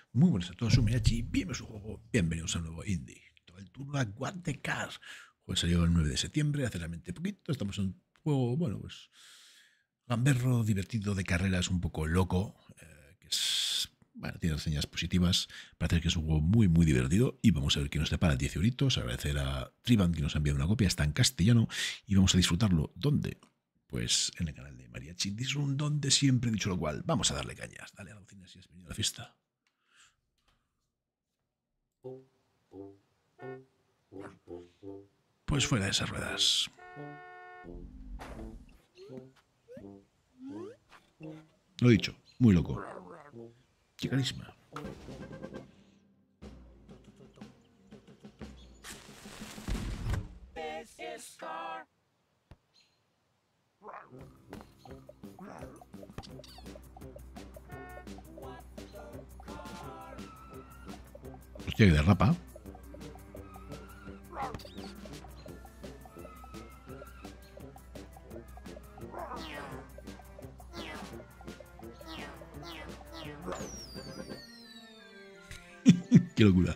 Muy buenas a todos, soy Miyachi, bienvenidos a un juego, bienvenidos a un nuevo indie. Todo el turno a What the Car. El juego salió el 9 de septiembre, hace realmente poquito. Estamos en un juego, bueno, pues gamberro, divertido, de carreras, un poco loco, que es, bueno, tiene reseñas positivas. Parece que es un juego muy, muy divertido y vamos a ver qué nos depara. 10 euritos, agradecer a Triban que nos ha enviado una copia, está en castellano y vamos a disfrutarlo. ¿Dónde? Pues en el canal de Mariachi Disrun, donde siempre he dicho lo cual. Vamos a darle cañas. Dale a la bocina si has venido a la fiesta. Pues fuera de esas ruedas. Lo dicho, muy loco. Qué carisma. Hostia, que derrapa. Qué locura.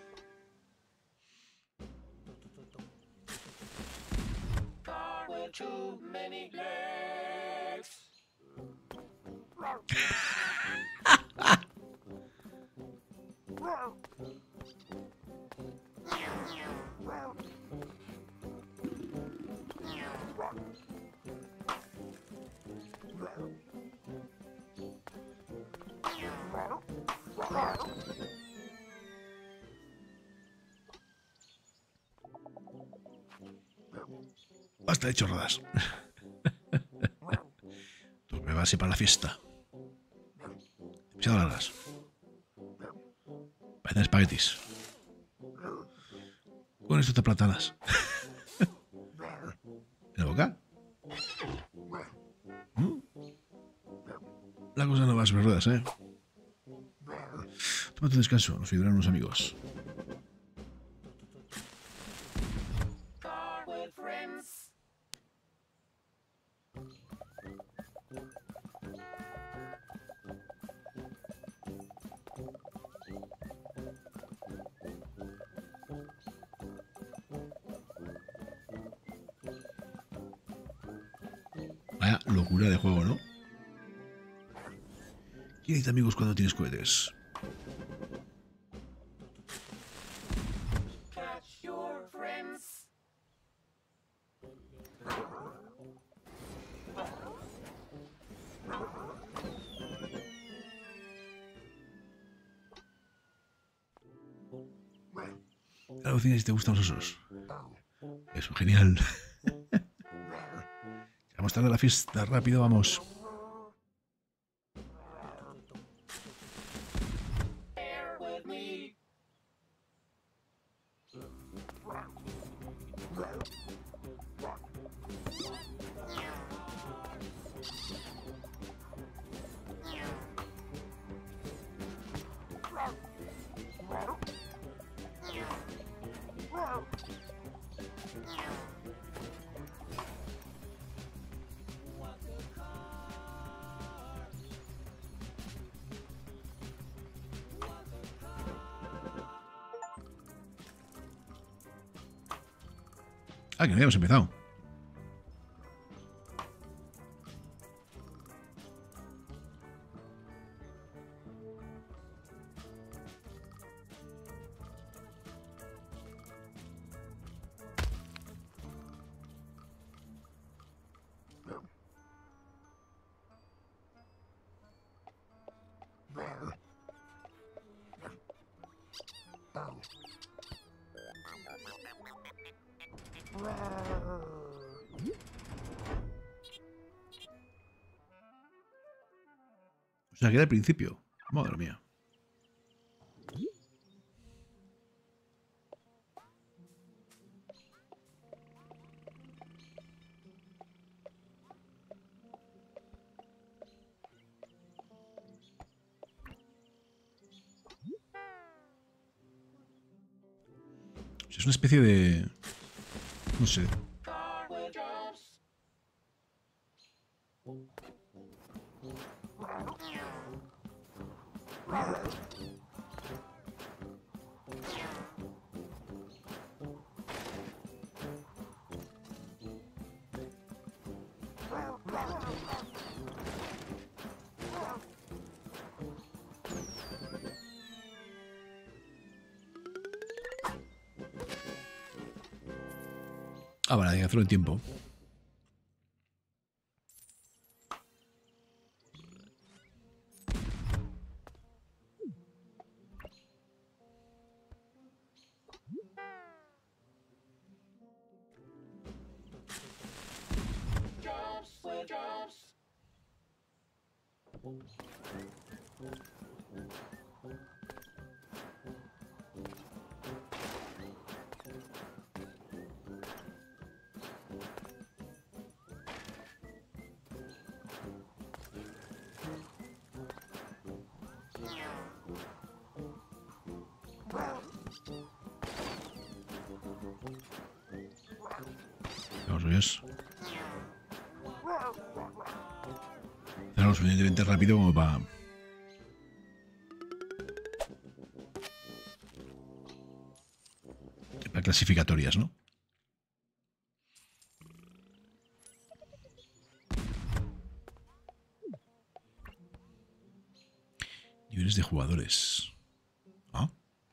Basta de chorradas. Tú me vas a ir para la fiesta. Demasiado largas. Parecen espaguetis. Con esto te platanas. ¿En la boca? La cosa no va sobre ruedas, ¿eh? Tómate un descanso, nos ayudarán unos amigos. Vaya locura de juego, ¿no? ¿Quién dice amigos cuando tienes cohetes? A la bocina si te gustan los osos. Eso, genial. Vamos tarde a la fiesta, rápido, vamos. Ah, que no habíamos empezado. O sea, que era el principio. Madre mía. Es una especie de... No sé. Ah, vale, hay que hacerlo en tiempo. Vamos, Dios. Hacerlo lo suficientemente rápido como para clasificatorias, ¿no? Niveles de jugadores. ¿Ah?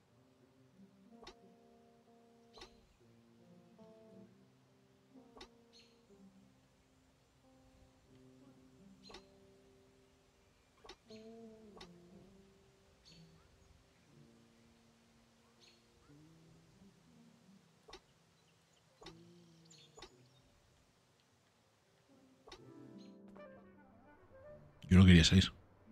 Yo no quería salir.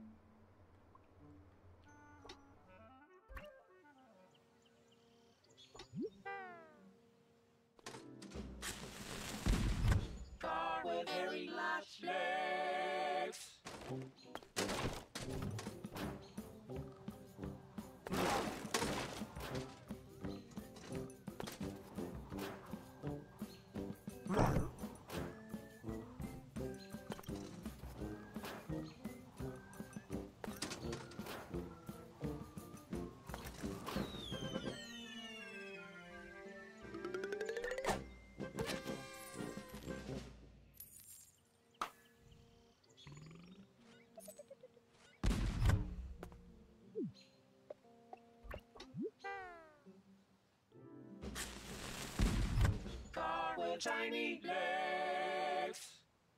Tiny legs.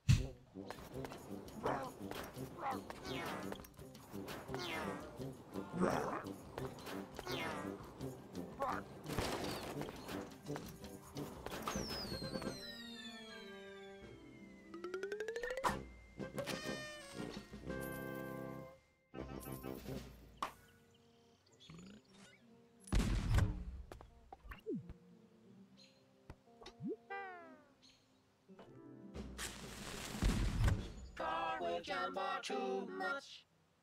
Jump too much.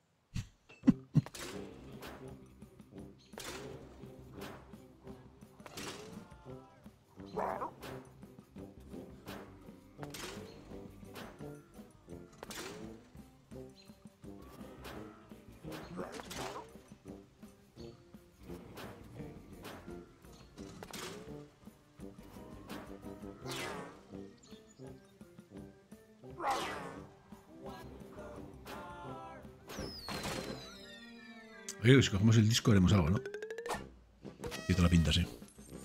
Oye, si cogemos el disco haremos algo, ¿no? Y toda la pinta, sí.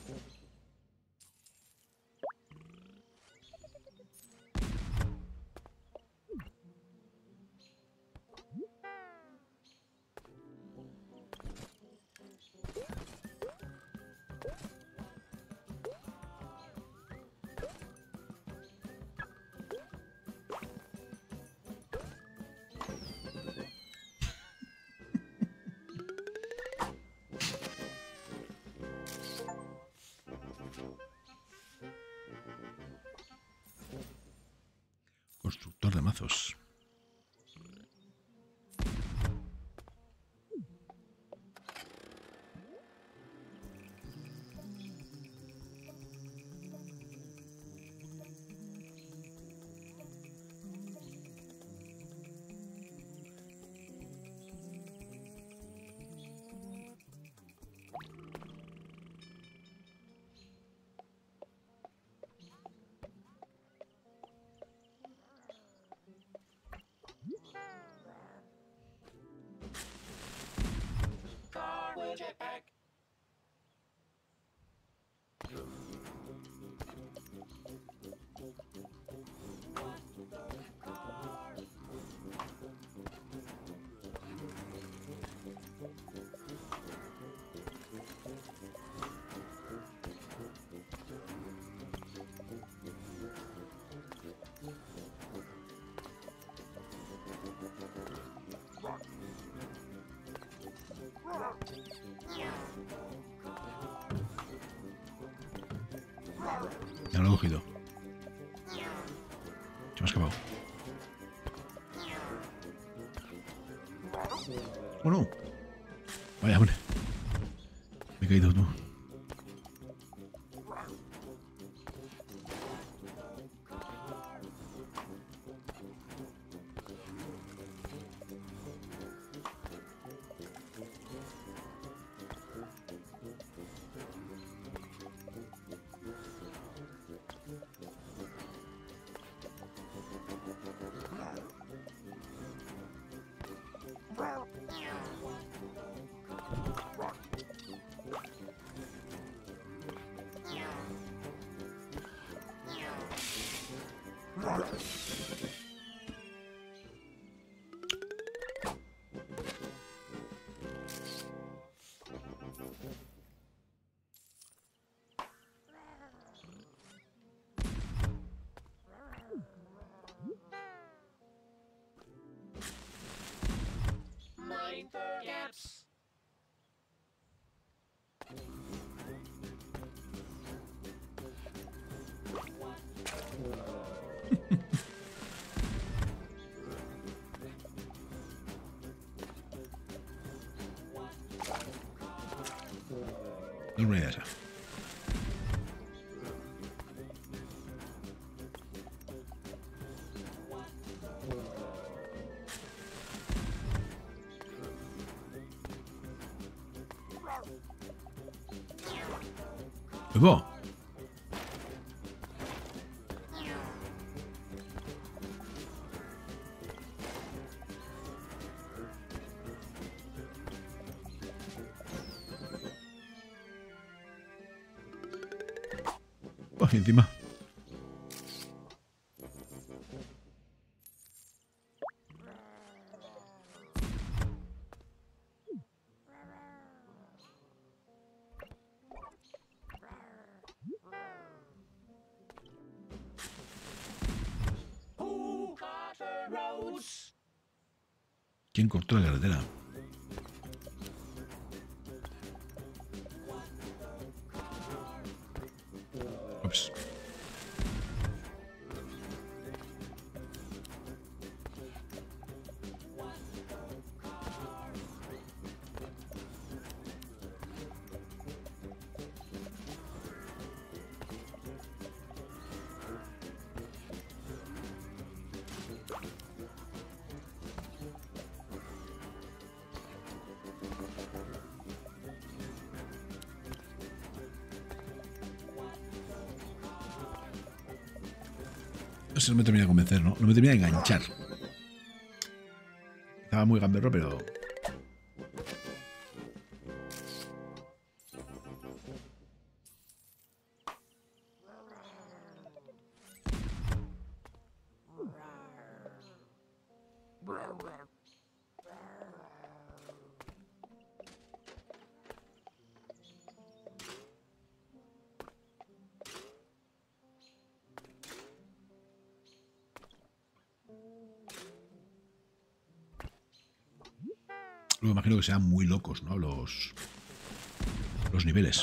Constructor de mazos. Jetpack. Ya lo he cogido. Se me ha escapado. ¡Oh, no! Vaya, hombre. Me he caído tú. Mind the gaps. Es una idea esa. ¡Huevo! Oh, y encima. Who cut the roads? ¿Quién cortó la carretera? Ups. Eso no me termina de convencer, ¿no? No me termina de enganchar. Estaba muy gamberro, pero... Luego imagino que sean muy locos, ¿no? Los niveles.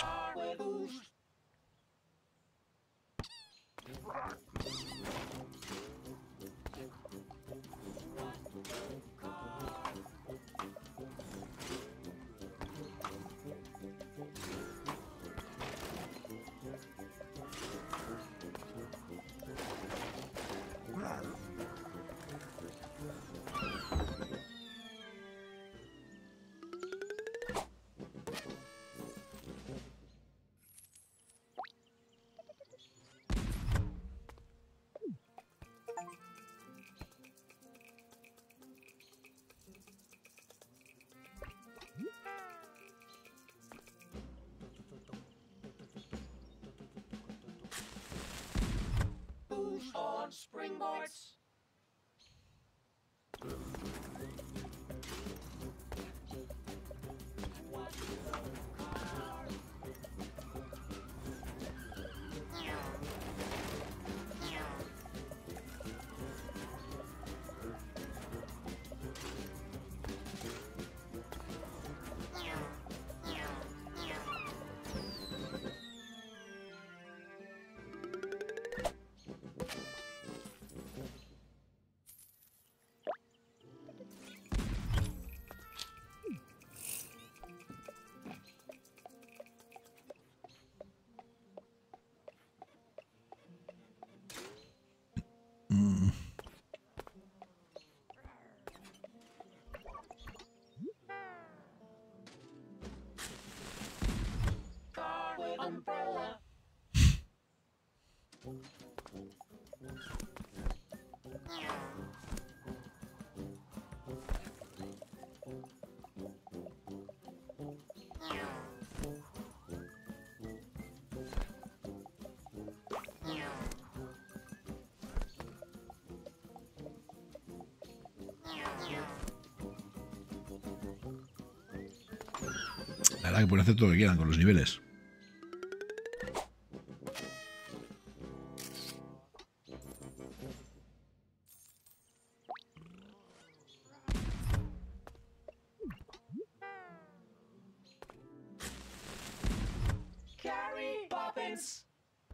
Who's on springboards? umbrella. La verdad que pueden hacer todo lo que quieran con los niveles. Carrie Poppins.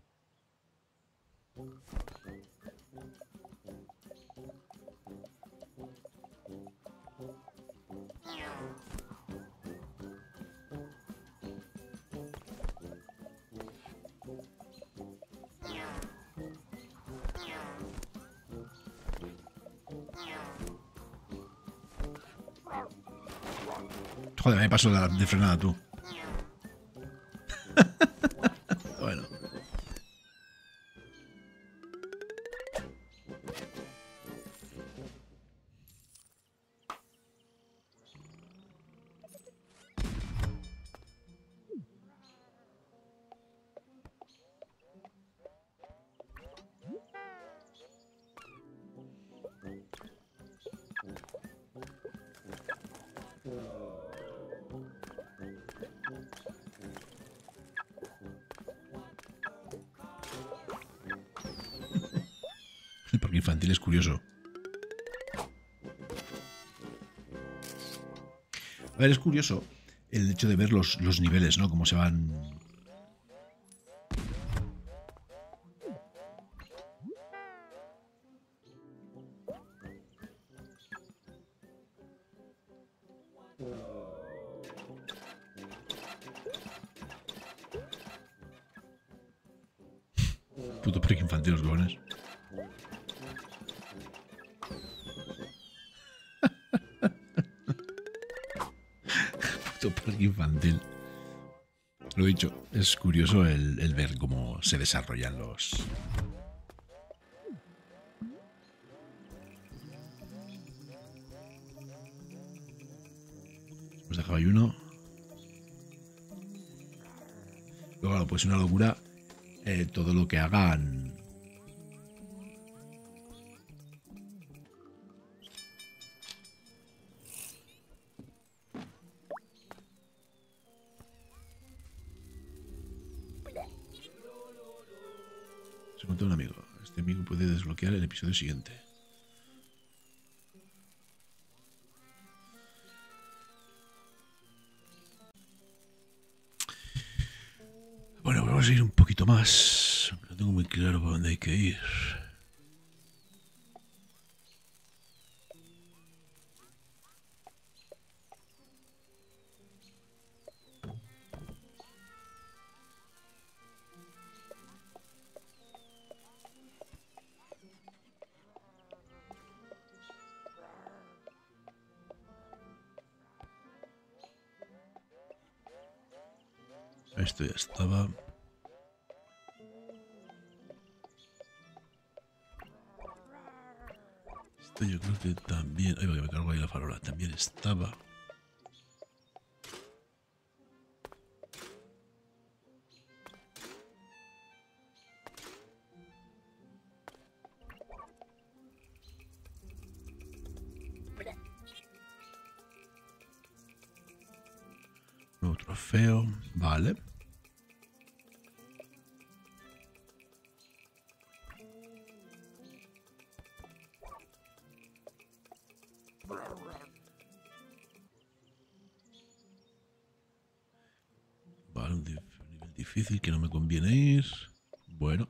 Joder, me paso de frenada tú. Bueno. El parque infantil es curioso. A ver, es curioso el hecho de ver los niveles, ¿no? Cómo se van... Puto parque infantil, los cojones. Puto parque infantil. Lo dicho, es curioso el ver cómo se desarrollan los... Hemos dejado ahí uno. Luego, claro, pues una locura todo lo que hagan. Se encontró un amigo. Este amigo puede desbloquear el episodio siguiente. Bueno, vamos a ir un poquito más. No tengo muy claro para dónde hay que ir. Esto ya estaba. Esto yo creo que también... Ay, va, que me cargo ahí la farola. También estaba. Nuevo trofeo. Vale. Vale, un nivel difícil que no me conviene ir. Bueno.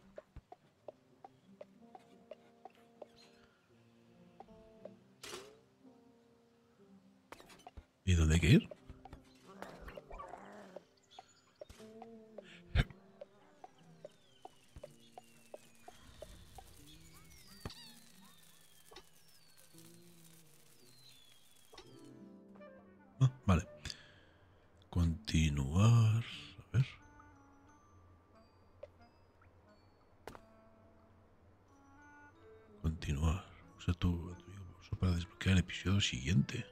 ¿Y dónde hay que ir? Ah, vale. Continuar. A ver. Episodio siguiente.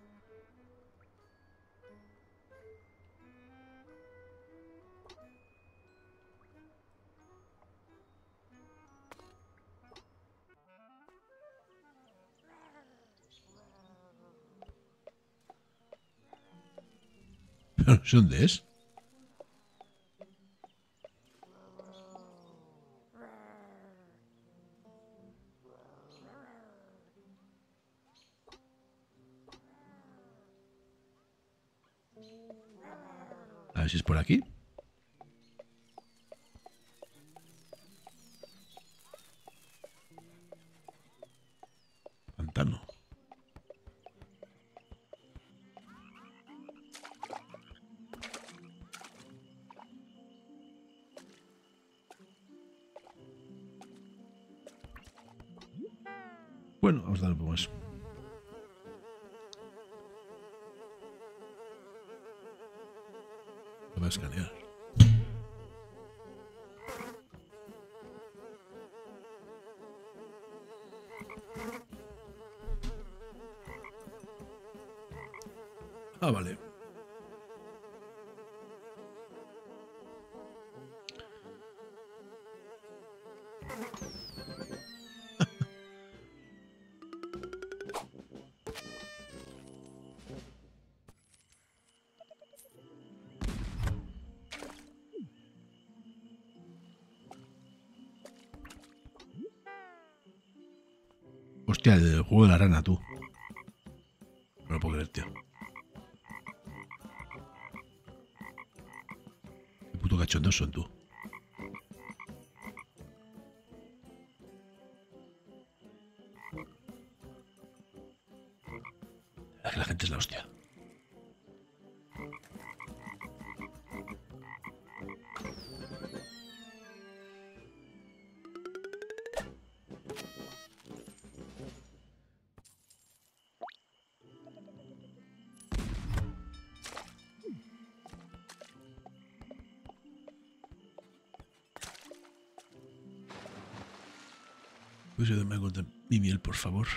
Pero no sé dónde es. A ver si es por aquí. Pantano. Bueno, vamos a darle un poco más. Voy a escanear. Ah, vale. Hostia, el juego de la rana, tú. No lo puedo creer, tío. Qué puto cachondos son, tú. La gente es la hostia. Pues yo me encontré mi miel, por favor.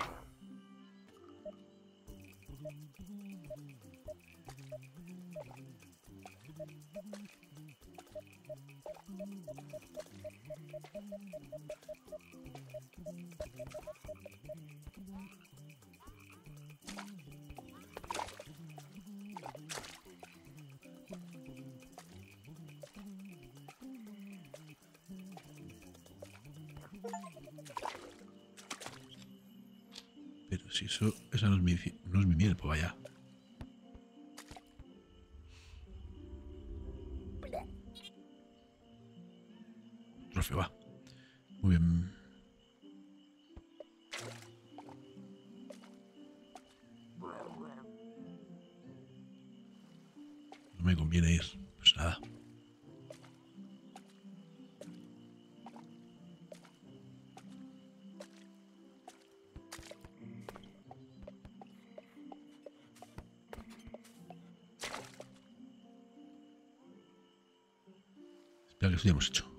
Pero si esa no es mi miel, pues vaya. Trofeo, va. Muy bien. No me conviene ir. Pues nada. Espera, que esto ya hemos hecho.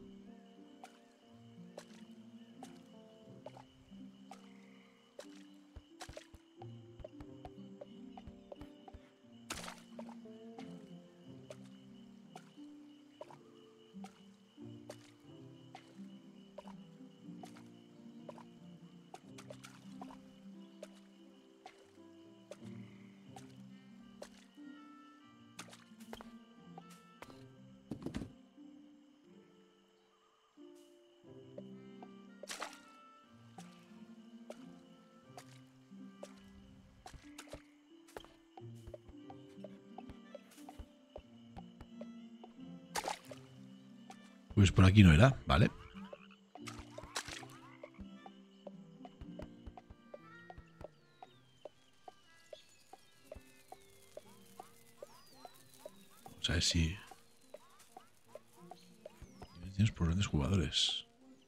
Pues por aquí no era, ¿vale? Vamos a ver si... Tienes por grandes jugadores.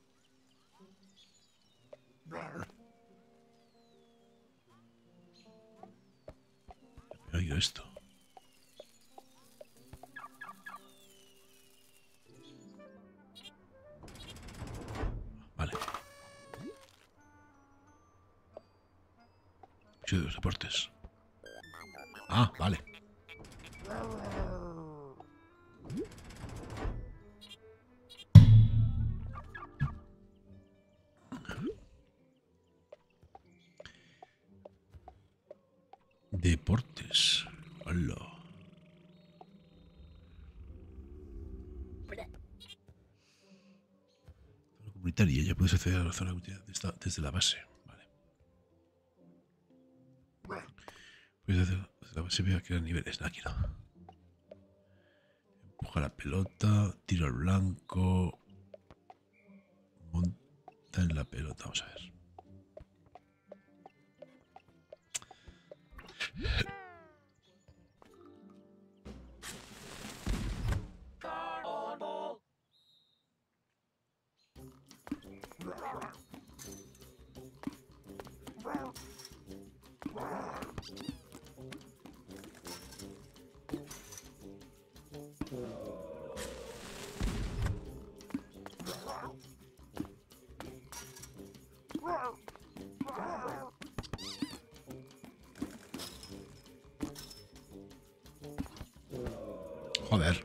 He oído esto. Museo de los Deportes. Ah, vale. Deportes. Hola. Zona comunitaria. Ya puedes acceder a la zona comunitaria desde la base. Vale. Puedes hacer desde la base. Vea que niveles. No, aquí no. Empuja la pelota. Tiro al blanco. Monta en la pelota. Vamos a ver. Car on ball. Joder.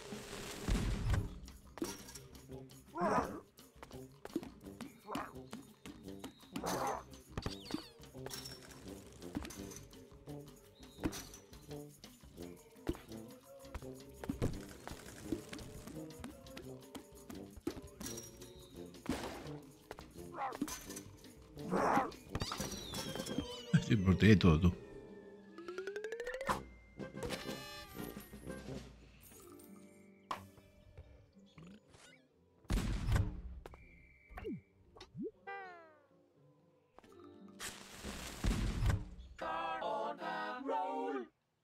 Sí, protege todo tú. Car on a roll.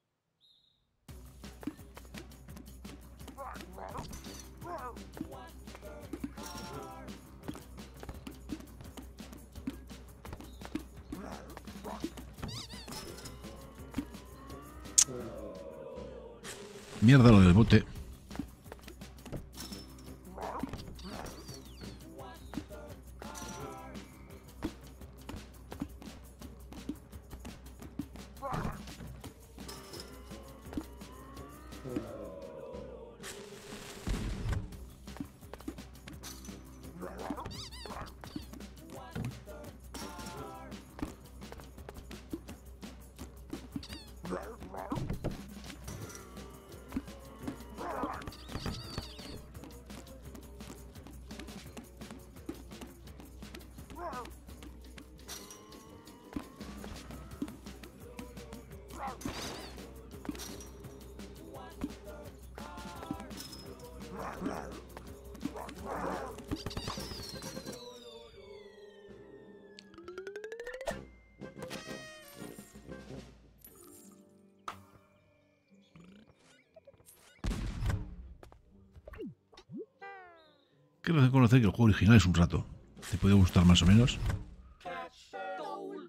Mierda lo del bote. Quiero reconocer que el juego original es un rato. ¿Te puede gustar más o menos? Catch the goal.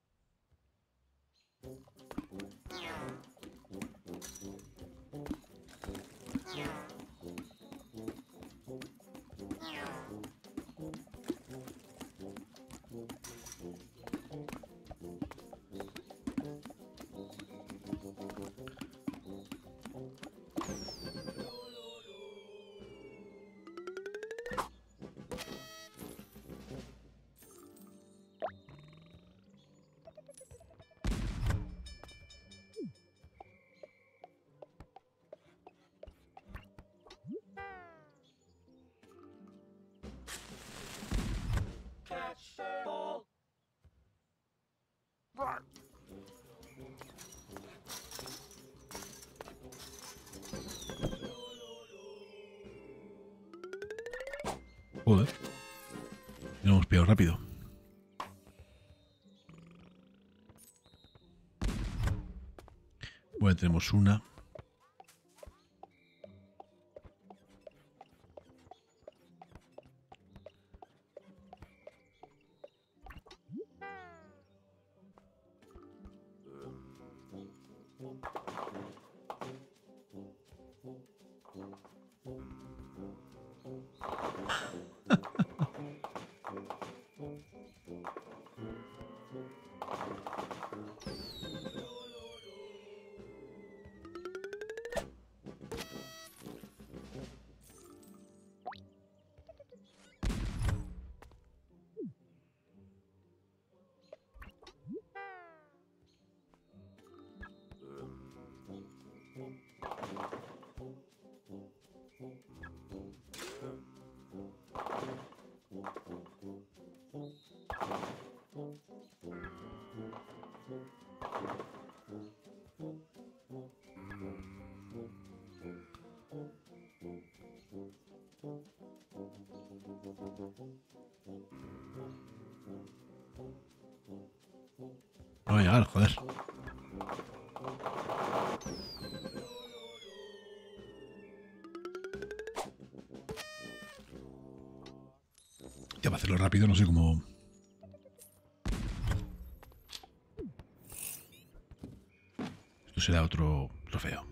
Catch the ball. Joder. Y lo hemos pillado rápido. Bueno, tenemos una. No voy a llegar, joder. Ya, para hacerlo rápido, no sé cómo. Esto será otro trofeo.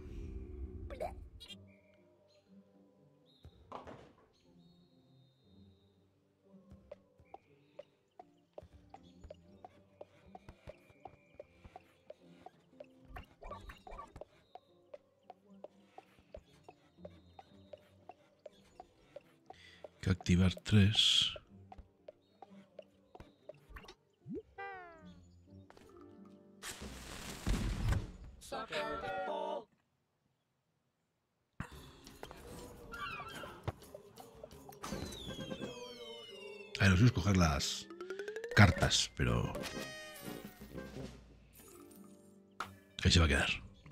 Hay que activar 3. Soccer ball. A ver, no sé escoger las cartas, pero ahí se va a quedar.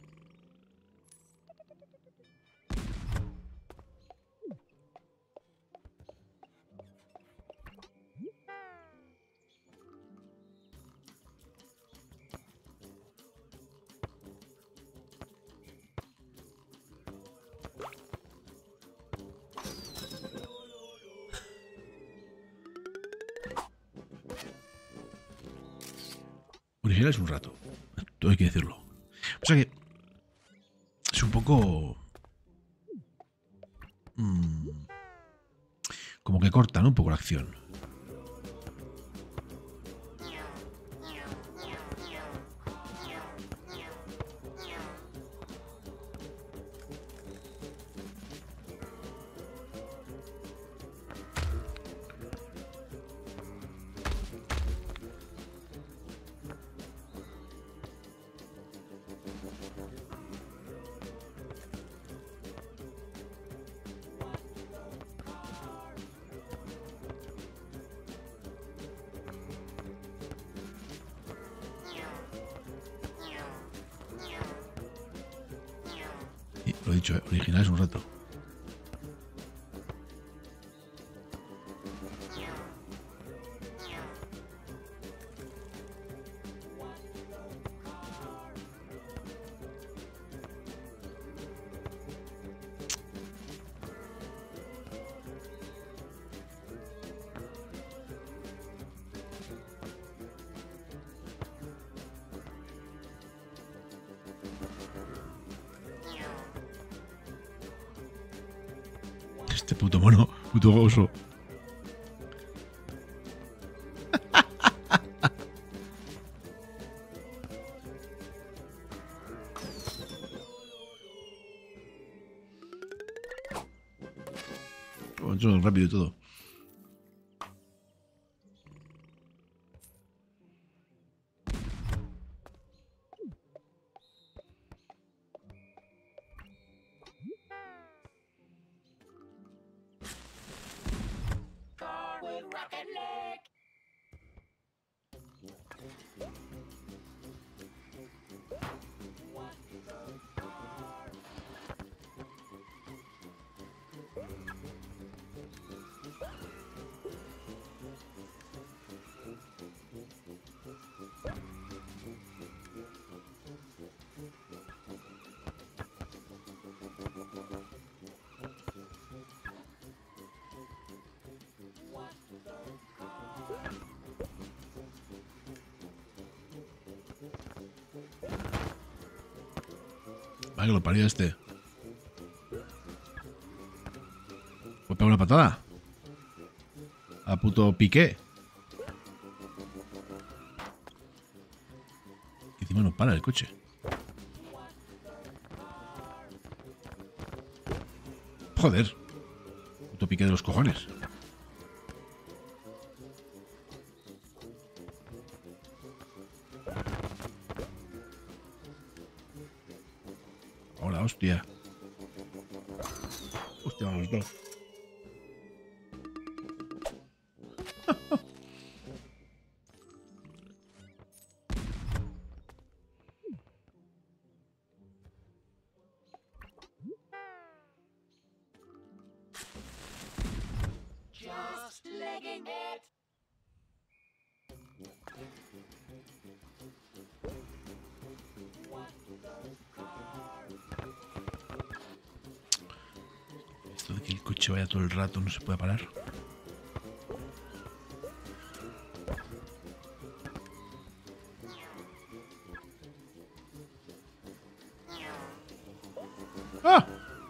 Original es un rato, todo hay que decirlo. O sea que es un poco como que corta, ¿no? Un poco la acción. Y lo he dicho, original es un rato. Este puto mono, puto oso. Eso es rápido y todo. Car with rocket leg. Ah, que lo parió este. ¿Puedo pegar una patada? A puto Piqué. Y encima no para el coche. Joder. Puto Piqué de los cojones. Hola, hostia. Hostia, vamos dos. Just let Esto de que el coche vaya todo el rato no se puede parar. ¡Ah!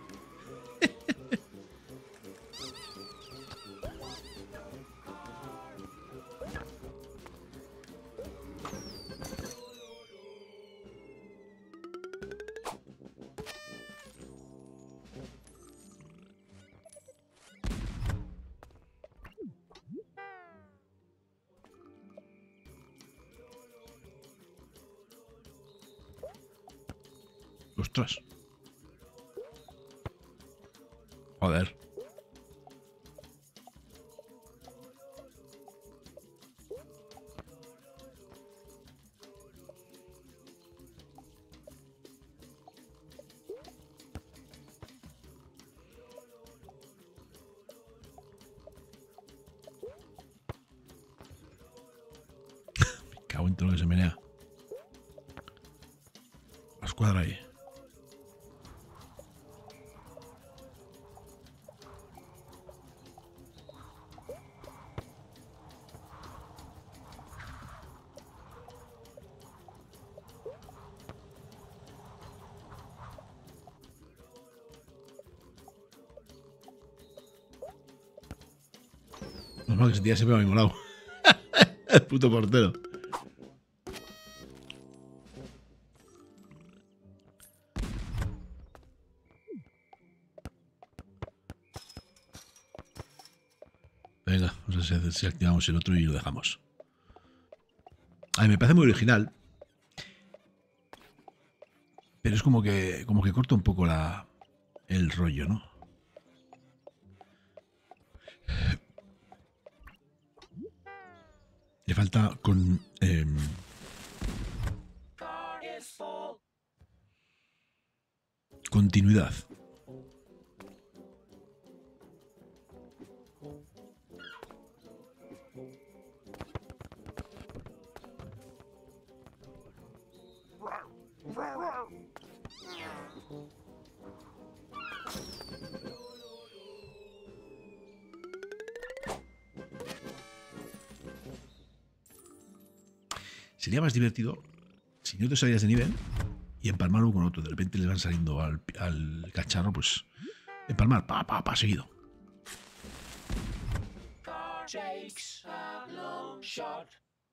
¡Ostras! Joder. Me cago en todo lo que se menea. La escuadra ahí. Normal que se tira siempre a mi lado. El puto portero. Venga, vamos a ver si activamos el otro y lo dejamos. A mí me parece muy original. Pero es como que corta un poco el rollo, ¿no? Le falta Car is full. continuidad. Sería más divertido si no te salías de nivel y empalmarlo con otro. De repente le van saliendo al cacharro, pues empalmar, pa, seguido. Car takes a long shot.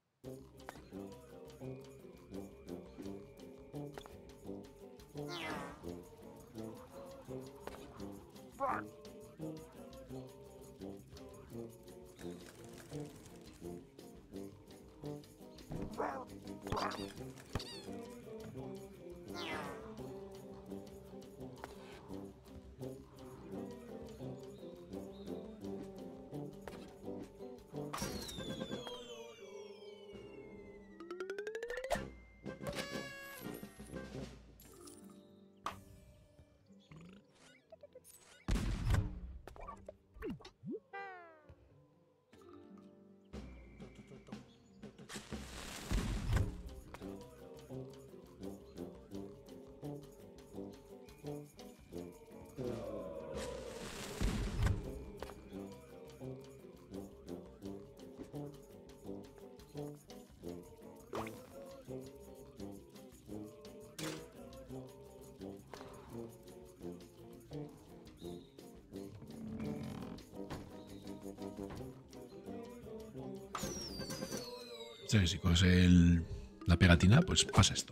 O sea que si coges la pegatina, pues pasa esto.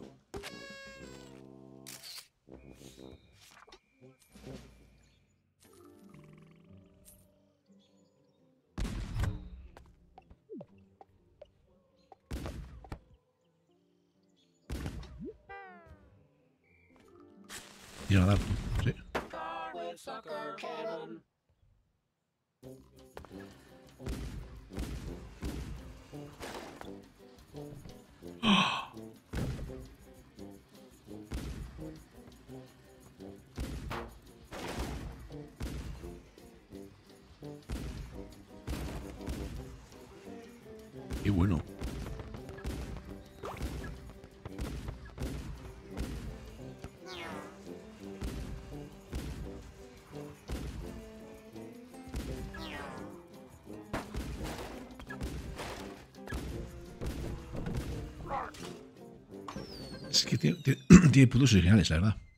Y a dar tú, sí. Car with sucker cannon. Qué bueno. Es que tiene puntos originales, la verdad.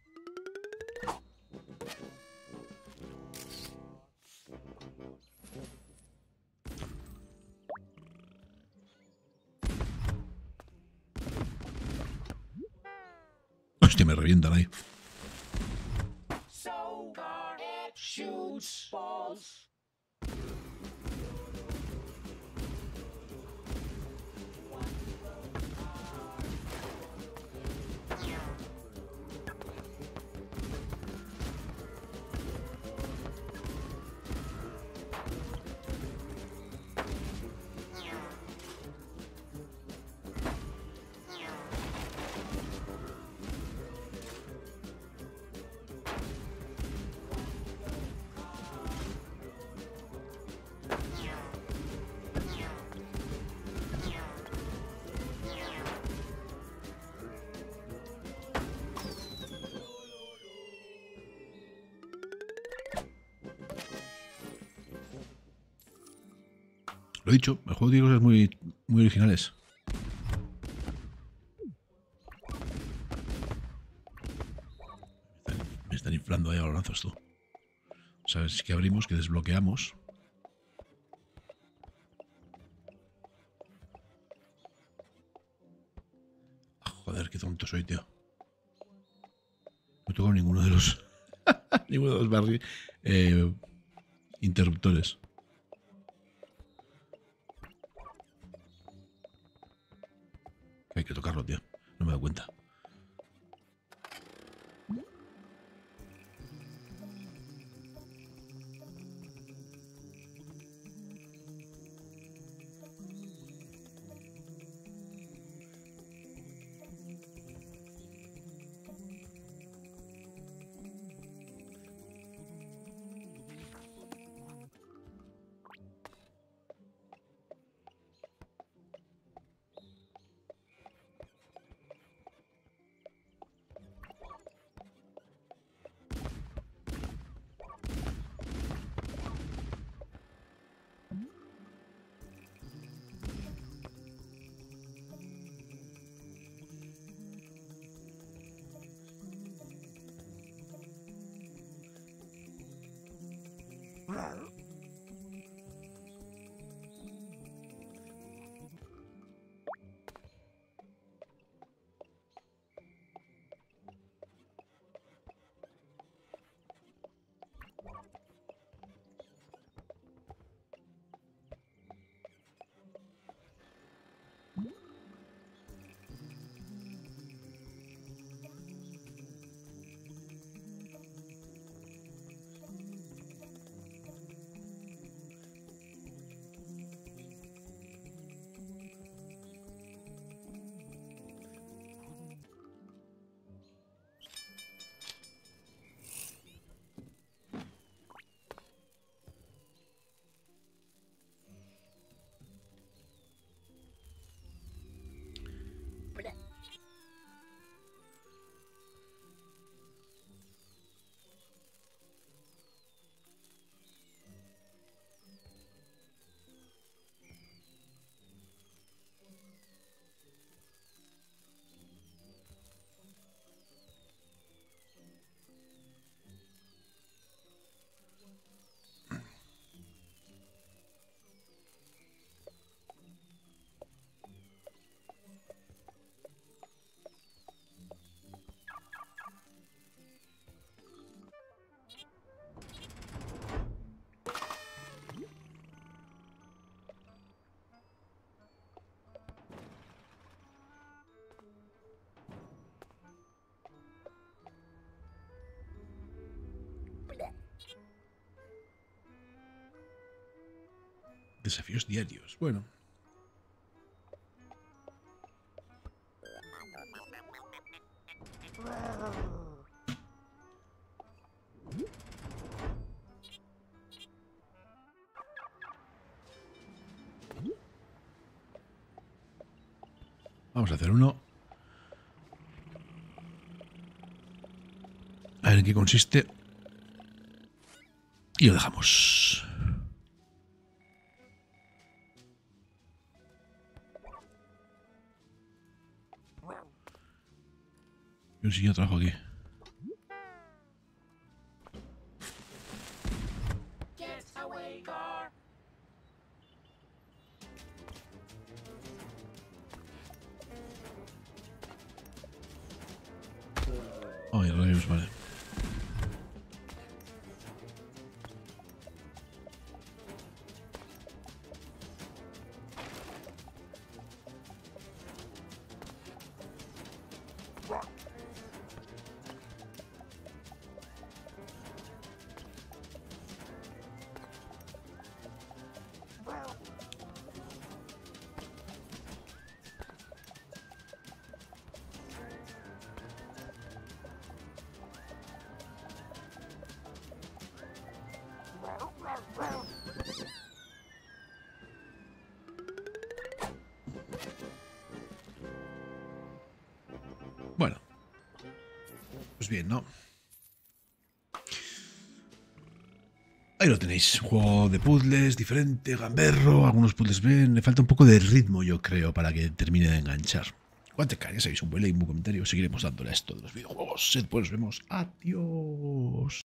Hostia, me revientan ahí. So it shoots balls. Lo he dicho, el juego tiene cosas muy, muy originales. Me están inflando ahí a los lanzos tú. ¿Sabes qué abrimos? Que desbloqueamos. Joder, qué tonto soy, tío. No he tocado ninguno de los... ninguno de los interruptores. Hay que tocarlo, tío. No me he dado cuenta. Desafíos diarios. Bueno. Vamos a hacer uno. A ver en qué consiste. Y lo dejamos. Pero si yo trabajo aquí. Get away, car. Ay, rayos, vale. Bueno. Pues bien, ¿no? Ahí lo tenéis. Juego de puzzles, diferente, gamberro. Algunos puzzles bien. Le falta un poco de ritmo, yo creo, para que termine de enganchar. Guantecar, ya sabéis, un buen like, un buen comentario. Seguiremos dándole a esto de los videojuegos. Pues nos vemos. Adiós.